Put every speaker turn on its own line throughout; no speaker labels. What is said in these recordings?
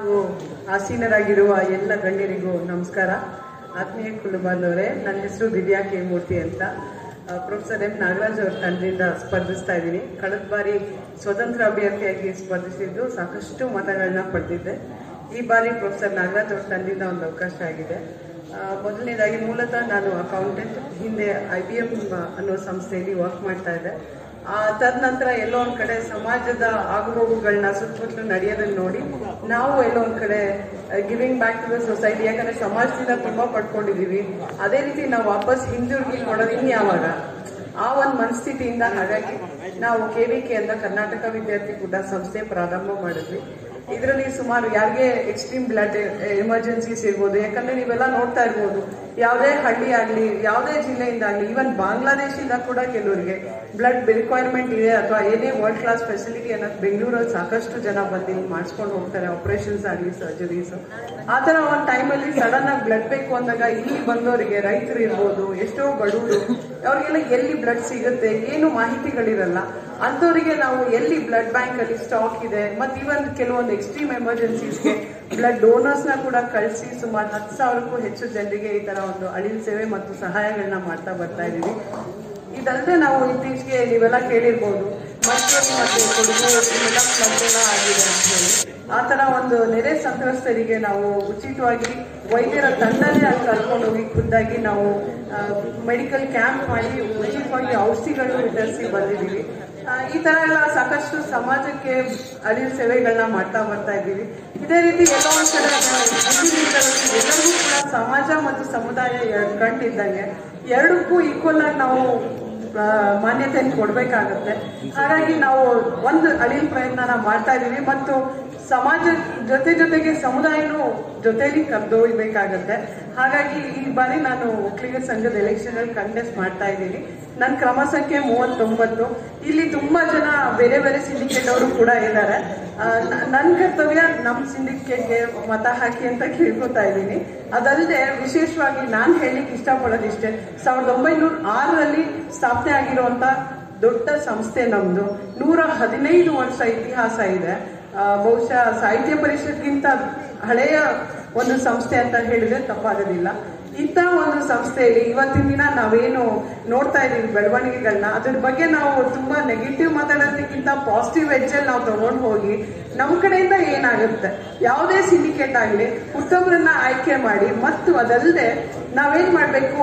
ಆಸೀನರಾಗಿರುವ ಎಲ್ಲ ಗಣ್ಯರಿಗೂ ನಮಸ್ಕಾರ. ಆತ್ಮೀಯ ಕುಟುಂಬದವರೇ, ನನ್ನ ಹೆಸರು ದಿವ್ಯಾ ಕೆ ಮೂರ್ತಿ ಅಂತ. ಪ್ರೊಫೆಸರ್ ಎಂ ನಾಗರಾಜ್ ಅವರ ತಂಡದಿಂದ ಸ್ಪರ್ಧಿಸ್ತಾ ಇದ್ದೀನಿ. ಕಳೆದ ಬಾರಿ ಸ್ವತಂತ್ರ ಅಭ್ಯರ್ಥಿಯಾಗಿ ಸ್ಪರ್ಧಿಸಿದ್ದು ಸಾಕಷ್ಟು ಮತಗಳನ್ನ ಪಡೆದಿದ್ದೆ. ಈ ಬಾರಿ ಪ್ರೊಫೆಸರ್ ನಾಗರಾಜ್ ಅವರ ತಂಡದಿಂದ ಒಂದು ಅವಕಾಶ ಆಗಿದೆ. ಮೊದಲನೇದಾಗಿ ಮೂಲತಃ ನಾನು ಅಕೌಂಟೆಂಟ್, ಹಿಂದೆ IBM ಅನ್ನೋ ಸಂಸ್ಥೆಯಲ್ಲಿ ವರ್ಕ್ ಮಾಡ್ತಾ ಇದ್ದೆ. ತದನಂತರ ಎಲ್ಲೋ ಒಂದ್ ಕಡೆ ಸಮಾಜದ ಆಗುಹೋಗುಗಳನ್ನ ಸುತ್ತಮುತ್ತಲು ನಡೆಯೋದನ್ನ ನೋಡಿ ನಾವು ಎಲ್ಲೋ ಒಂದ್ ಕಡೆ giving back to the society, ಯಾಕಂದ್ರೆ ಸಮಾಜದಿಂದ ತುಂಬಾ ಪಡ್ಕೊಂಡಿದೀವಿ, ಅದೇ ರೀತಿ ನಾವು ವಾಪಸ್ ಹಿಂದಿರುಗಿ ಕೊಡೋದು ಇನ್ಯಾವಾಗ, ಆ ಒಂದು ಮನಸ್ಥಿತಿಯಿಂದ ಹಾಗಾಗಿ ನಾವು KVK ಅಂತ ಕರ್ನಾಟಕ ವಿದ್ಯಾರ್ಥಿ ಕೂಟ ಸಂಸ್ಥೆ ಪ್ರಾರಂಭ ಮಾಡಿದ್ವಿ. ಇದರಲ್ಲಿ ಸುಮಾರು ಯಾರಿಗೆ ಎಕ್ಸ್ಟ್ರೀಮ್ ಬ್ಲಡ್ ಎಮರ್ಜೆನ್ಸೀಸ್ ಇರ್ಬೋದು, ಯಾಕಂದ್ರೆ ನೀವೆಲ್ಲ ನೋಡ್ತಾ ಇರ್ಬೋದು, ಯಾವುದೇ ಹಳ್ಳಿ ಆಗ್ಲಿ, ಯಾವುದೇ ಜಿಲ್ಲೆಯಿಂದ ಆಗ್ಲಿ, ಈವನ್ ಬಾಂಗ್ಲಾದೇಶಿಂದ ಕೂಡ ಕೆಲವರಿಗೆ ಬ್ಲಡ್ ರಿಕ್ವೈರ್ಮೆಂಟ್ ಇದೆ ಅಥವಾ ಏನೇ ವರ್ಲ್ಡ್ ಕ್ಲಾಸ್ ಫೆಸಿಲಿಟಿ ಅನ್ನೋದು ಬೆಂಗಳೂರಲ್ಲಿ ಸಾಕಷ್ಟು ಜನ ಬಂದು ಮಾಡಿಸ್ಕೊಂಡು ಹೋಗ್ತಾರೆ, ಆಪರೇಷನ್ಸ್ ಆಗಲಿ, ಸರ್ಜರೀಸ್. ಆ ತರ ಒಂದು ಟೈಮಲ್ಲಿ ಸಡನ್ ಆಗಿ ಬ್ಲಡ್ ಬೇಕು ಅಂದಾಗ ಇಲ್ಲಿ ಬಂದವರಿಗೆ, ರೈತರು ಇರ್ಬೋದು, ಎಷ್ಟೋ ಬಡವರು, ಅವ್ರಿಗೆಲ್ಲ ಎಲ್ಲಿ ಬ್ಲಡ್ ಸಿಗುತ್ತೆ ಏನು ಮಾಹಿತಿಗಳಿರಲ್ಲ. ಅಂತವರಿಗೆ ನಾವು ಎಲ್ಲಿ ಬ್ಲಡ್ ಬ್ಯಾಂಕ್ ಅಲ್ಲಿ ಸ್ಟಾಕ್ ಇದೆ, ಮತ್ತೆ ಇವನ್ ಕೆಲವೊಂದು ಎಕ್ಸ್ಟ್ರೀಮ್ ಎಮರ್ಜೆನ್ಸೀಸ್ಗೆ ಬ್ಲಡ್ ಡೋನರ್ಸ್ ನ ಕೂಡ ಕಳಿಸಿ ಸುಮಾರು 10,000ಕ್ಕೂ ಹೆಚ್ಚು ಜನರಿಗೆ ಈ ತರ ಒಂದು ಅಳಿಲ್ ಸೇವೆ ಮತ್ತು ಸಹಾಯಗಳನ್ನ ಮಾಡ್ತಾ ಬರ್ತಾ ಇದೀವಿ. ಇದಲ್ಲದೆ ನಾವು ಇತ್ತೀಚೆಗೆ ನೀವೆಲ್ಲ ಕೇಳಿರ್ಬೋದು, ಮೈಸೂರು ಮತ್ತೆ ಕೊಡಗು ಇವೆಲ್ಲ ಸ್ಪರ್ಧೆಗಳ ಆಗಿದೆ ಅಂತ ಹೇಳಿ. ಆ ತರ ಒಂದು ನೆರೆ ಸಂತ್ರಸ್ತರಿಗೆ ನಾವು ಉಚಿತವಾಗಿ ವೈದ್ಯರ ತಂಡನೇ ಅಲ್ಲಿ ಕರ್ಕೊಂಡು ಹೋಗಿ ಖುದ್ದಾಗಿ ನಾವು ಮೆಡಿಕಲ್ ಕ್ಯಾಂಪ್ ಮಾಡಿ ಉಚಿತವಾಗಿ ಔಷಧಿಗಳನ್ನು ವಿತರಿಸಿ ಬಂದಿದ್ದೀವಿ. ಈ ತರ ಎಲ್ಲ ಸಾಕಷ್ಟು ಸಮಾಜಕ್ಕೆ ಅಳಿಲ್ ಸೇವೆಗಳನ್ನ ಮಾಡ್ತಾ ಬರ್ತಾ ಇದ್ದೀವಿ. ಇದೇ ರೀತಿ ಎಲ್ಲೋ ಒಂದ್ ಕಡೆ ಎಲ್ಲರಿಗೂ ಕೂಡ ಸಮಾಜ ಮತ್ತು ಸಮುದಾಯ ಕಂಡಿದ್ದಂಗೆ ಎರಡಕ್ಕೂ ಈಕ್ವಲ್ ಆಗಿ ನಾವು ಮಾನ್ಯತೆಯನ್ನು ಕೊಡ್ಬೇಕಾಗತ್ತೆ. ಹಾಗಾಗಿ ನಾವು ಒಂದು ಅಳಿಲ್ ಪ್ರಯತ್ನ ಮಾಡ್ತಾ ಇದೀವಿ ಮತ್ತು ಸಮಾಜ ಜೊತೆಗೆ ಸಮುದಾಯನೂ ಜೊತೆಲಿ ಕರೆದೊಯ್ಬೇಕಾಗತ್ತೆ. ಹಾಗಾಗಿ ಈ ಬಾರಿ ನಾನು ಒಕ್ಕಲಿಗರ ಸಂಘದ ಎಲೆಕ್ಷನ್ ಅಲ್ಲಿ ಕಂಟೆಸ್ಟ್ ಮಾಡ್ತಾ ಇದ್ದೀನಿ. ನನ್ನ ಕ್ರಮ ಸಂಖ್ಯೆ 39. ಇಲ್ಲಿ ತುಂಬಾ ಜನ ಬೇರೆ ಬೇರೆ ಸಿಂಡಿಕೇಟ್ ಅವರು ಕೂಡ ಇದ್ದಾರೆ. ನನ್ನ ಕರ್ತವ್ಯ ನಮ್ಮ ಸಿಂಡಿಕೇಟ್ಗೆ ಮತ ಹಾಕಿ ಅಂತ ಕೇಳ್ಕೊತಾ ಇದ್ದೀನಿ. ಅದಲ್ಲದೆ ವಿಶೇಷವಾಗಿ ನಾನು ಹೇಳಿಕ್ ಇಷ್ಟಪಡೋದಿಷ್ಟೇ, 1906ರಲ್ಲಿ ಸ್ಥಾಪನೆ ಆಗಿರುವಂತ ದೊಡ್ಡ ಸಂಸ್ಥೆ ನಮ್ದು. 115 ವರ್ಷ ಇತಿಹಾಸ ಇದೆ. ಬಹುಶಃ ಸಾಹಿತ್ಯ ಪರಿಷತ್ಗಿಂತ ಹಳೆಯ ಒಂದು ಸಂಸ್ಥೆ ಅಂತ ಹೇಳಿದ್ರೆ ತಪ್ಪಾಗೋದಿಲ್ಲ. ಇಂಥ ಒಂದು ಸಂಸ್ಥೆಯಲ್ಲಿ ಇವತ್ತಿನ ದಿನ ನಾವೇನು ನೋಡ್ತಾ ಇದೀವಿ ಬೆಳವಣಿಗೆಗಳನ್ನ, ಅದ್ರ ಬಗ್ಗೆ ನಾವು ತುಂಬಾ ನೆಗೆಟಿವ್ ಮಾತಾಡೋದಕ್ಕಿಂತ ಪಾಸಿಟಿವ್ ಎಡ್ಜಲ್ಲಿ ನಾವು ತಗೊಂಡು ಹೋಗಿ ನಮ್ಮ ಕಡೆಯಿಂದ ಏನಾಗುತ್ತೆ, ಯಾವುದೇ ಸಿಂಡಿಕೇಟ್ ಆಗಲಿ ಉತ್ತಮರನ್ನ ಆಯ್ಕೆ ಮಾಡಿ ಮತ್ತು ಅದಲ್ಲದೆ ನಾವೇನ್ ಮಾಡ್ಬೇಕು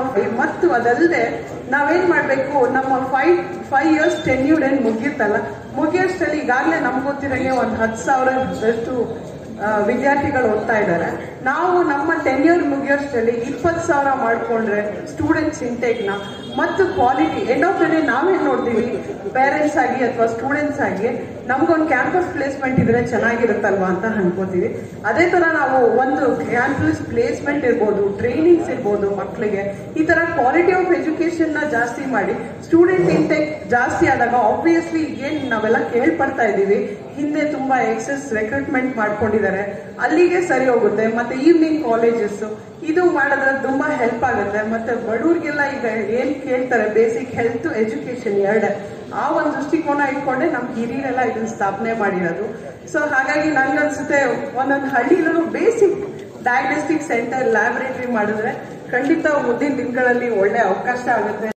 ನಮ್ಮ 5 years ಟೆನ್ಯೂರ್ ಏನ್ ಮುಗಿಯುತ್ತಲ್ಲ, ಮುಗಿಯೋಷ್ಟರಲ್ಲಿ ಈಗಾಗಲೇ ನಮ್ಗೆ ಗೊತ್ತಿರಂಗೆ ಒಂದು 10,000 ವಿದ್ಯಾರ್ಥಿಗಳು ಓದ್ತಾ ಇದ್ದಾರೆ. ನಾವು ನಮ್ಮ ಟೆನ್ಯೂರ್ ಮುಗಿಯೋಷ್ಟರಲ್ಲಿ 20,000 ಮಾಡ್ಕೊಂಡ್ರೆ ಸ್ಟೂಡೆಂಟ್ಸ್ ಇಂಟೇಕ್ನ ಮತ್ತು quality end of the day ನಾವೇನ್ ನೋಡ್ತೀವಿ, ಪೇರೆಂಟ್ಸ್ ಆಗಿ ಅಥವಾ ಸ್ಟೂಡೆಂಟ್ಸ್ ಆಗಿ ನಮ್ಗೊಂದು ಕ್ಯಾಂಪಸ್ ಪ್ಲೇಸ್ಮೆಂಟ್ ಇದ್ರೆ ಚೆನ್ನಾಗಿರುತ್ತಲ್ವಾ ಅಂತ ಅನ್ಕೋತೀವಿ. ಅದೇ ತರ ನಾವು ಒಂದು ಕ್ಯಾಂಪಸ್ ಪ್ಲೇಸ್ಮೆಂಟ್ ಇರ್ಬೋದು, ಟ್ರೈನಿಂಗ್ಸ್ ಇರ್ಬೋದು, ಮಕ್ಕಳಿಗೆ ಈ ತರ ಕ್ವಾಲಿಟಿ ಆಫ್ ಎಜುಕೇಶನ್ ನ ಜಾಸ್ತಿ ಮಾಡಿ ಸ್ಟೂಡೆಂಟ್ ಇಂಟೇಕ್ ಜಾಸ್ತಿ ಆದಾಗ ಆಬ್ವಿಯಸ್ಲಿ ಏನ್ ನಾವೆಲ್ಲ ಕೇಳ್ಪಡ್ತಾ ಇದೀವಿ, ಹಿಂದೆ ತುಂಬಾ ಎಕ್ಸೆಸ್ ರೆಕ್ರೂಟ್ಮೆಂಟ್ ಮಾಡ್ಕೊಂಡಿದ್ದಾರೆ, ಅಲ್ಲಿಗೆ ಸರಿ ಹೋಗುತ್ತೆ. ಮತ್ತೆ ಈವ್ನಿಂಗ್ ಕಾಲೇಜಸ್ ಇದು ಮಾಡಿದ್ರೆ ತುಂಬಾ ಹೆಲ್ಪ್ ಆಗುತ್ತೆ. ಮತ್ತೆ ಬಡವ್ರಿಗೆಲ್ಲ ಈಗ ಏನ್ ಕೇಳ್ತಾರೆ, ಬೇಸಿಕ್ ಹೆಲ್ತ್ ಎಜುಕೇಶನ್ ಎರಡೇ, ಆ ಒಂದು ದೃಷ್ಟಿಕೋನ ಇಟ್ಕೊಂಡೆ ನಮ್ ಹಿರಿಯರೆಲ್ಲ ಇದನ್ನ ಸ್ಥಾಪನೆ ಮಾಡಿರೋದು. ಸೊ ಹಾಗಾಗಿ ನನ್ಗನ್ಸುತ್ತೆ ಒಂದೊಂದು ಹಳ್ಳಿಲೂ ಬೇಸಿಕ್ ಡಯಾಗ್ನೋಸ್ಟಿಕ್ ಸೆಂಟರ್, ಲ್ಯಾಬೊರೇಟರಿ ಮಾಡಿದ್ರೆ ಖಂಡಿತ ಮುಂದಿನ ದಿನಗಳಲ್ಲಿ ಒಳ್ಳೆ ಅವಕಾಶ ಆಗುತ್ತೆ.